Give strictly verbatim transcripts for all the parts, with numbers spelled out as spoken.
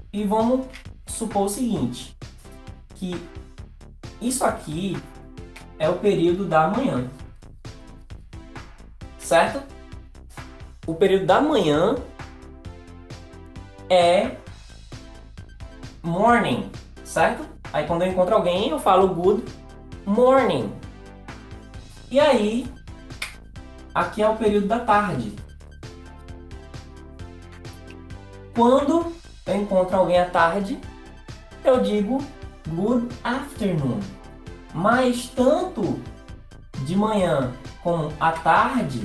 E vamos supor o seguinte, que isso aqui é o período da manhã, certo? O período da manhã é morning, certo? Aí quando eu encontro alguém, eu falo good morning. E aí, aqui é o período da tarde. Quando eu encontro alguém à tarde, eu digo good afternoon. Mas tanto de manhã como à tarde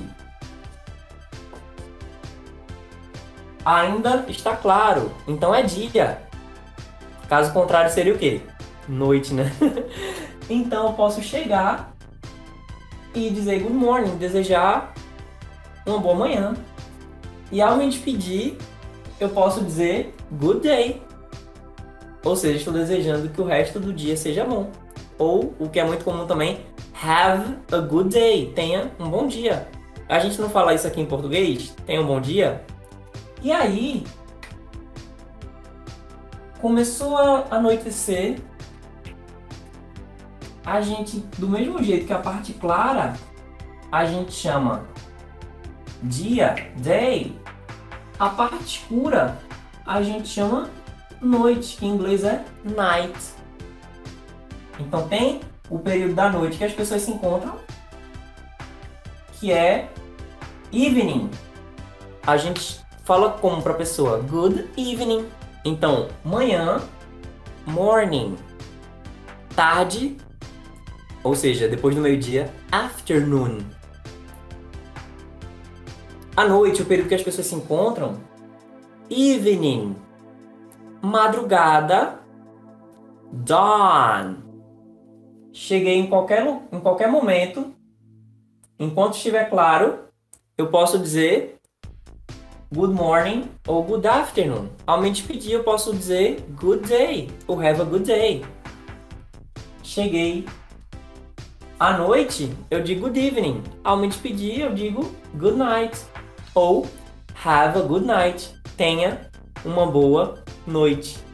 ainda está claro, então é dia. Caso contrário seria o quê? Noite, né? Então eu posso chegar e dizer good morning, desejar uma boa manhã. E ao me despedir, eu posso dizer good day. Ou seja, estou desejando que o resto do dia seja bom. Ou, o que é muito comum também, have a good day. Tenha um bom dia. A gente não fala isso aqui em português? Tenha um bom dia? E aí, começou a anoitecer, a gente, do mesmo jeito que a parte clara, a gente chama dia, day, a parte escura, a gente chama noite, que em inglês é night. Então tem o período da noite que as pessoas se encontram, que é evening. A gente fala como para a pessoa? Good evening. Então, manhã, morning. Tarde, ou seja, depois do meio-dia, afternoon. À noite, o período que as pessoas se encontram, evening. Madrugada, dawn. Cheguei em qualquer, em qualquer momento, enquanto estiver claro, eu posso dizer good morning ou good afternoon. Ao me despedir, eu posso dizer good day ou have a good day. Cheguei à noite, eu digo good evening. Ao me despedir, eu digo good night ou have a good night. Tenha uma boa noite.